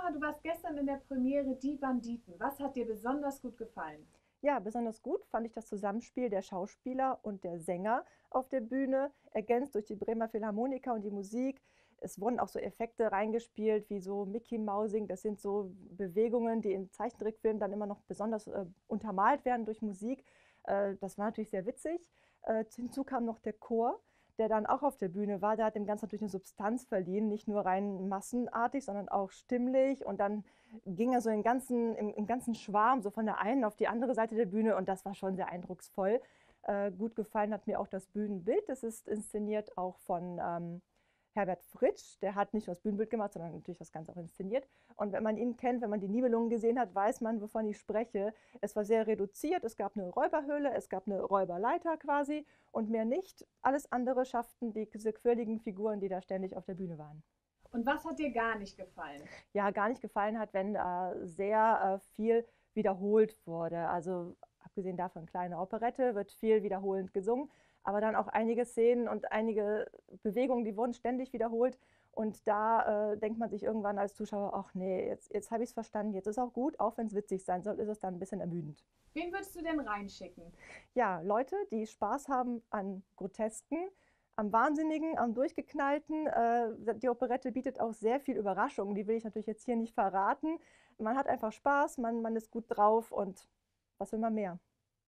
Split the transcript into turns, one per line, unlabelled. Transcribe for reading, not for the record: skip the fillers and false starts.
Laura, du warst gestern in der Premiere Die Banditen. Was hat dir besonders gut gefallen?
Ja, besonders gut fand ich das Zusammenspiel der Schauspieler und der Sänger auf der Bühne, ergänzt durch die Bremer Philharmoniker und die Musik. Es wurden auch so Effekte reingespielt, wie so Mickey Mousing. Das sind so Bewegungen, die in Zeichentrickfilmen dann immer noch besonders untermalt werden durch Musik. Das war natürlich sehr witzig. Hinzu kam noch der Chor, der dann auch auf der Bühne war. Der hat dem Ganzen natürlich eine Substanz verliehen, nicht nur rein massenartig, sondern auch stimmlich. Und dann ging er so im ganzen Schwarm, so von der einen auf die andere Seite der Bühne, und das war schon sehr eindrucksvoll. Gut gefallen hat mir auch das Bühnenbild. Das ist inszeniert auch von Herbert Fritsch. Der hat nicht nur das Bühnenbild gemacht, sondern natürlich das Ganze auch inszeniert. Und wenn man ihn kennt, wenn man die Nibelungen gesehen hat, weiß man, wovon ich spreche. Es war sehr reduziert. Es gab eine Räuberhöhle, es gab eine Räuberleiter quasi und mehr nicht. Alles andere schafften diese quirligen Figuren, die da ständig auf der Bühne waren.
Und was hat dir gar nicht gefallen?
Ja, gar nicht gefallen hat, wenn sehr viel wiederholt wurde. Also abgesehen davon, kleine Operette, wird viel wiederholend gesungen, aber dann auch einige Szenen und einige Bewegungen, die wurden ständig wiederholt. Und da denkt man sich irgendwann als Zuschauer, ach nee, jetzt habe ich es verstanden, jetzt ist auch gut, auch wenn es witzig sein soll, ist es dann ein bisschen ermüdend.
Wen würdest du denn reinschicken?
Ja, Leute, die Spaß haben an Grotesken, am Wahnsinnigen, am Durchgeknallten. Die Operette bietet auch sehr viel Überraschung. Die will ich natürlich jetzt hier nicht verraten. Man hat einfach Spaß, man ist gut drauf und was will man mehr?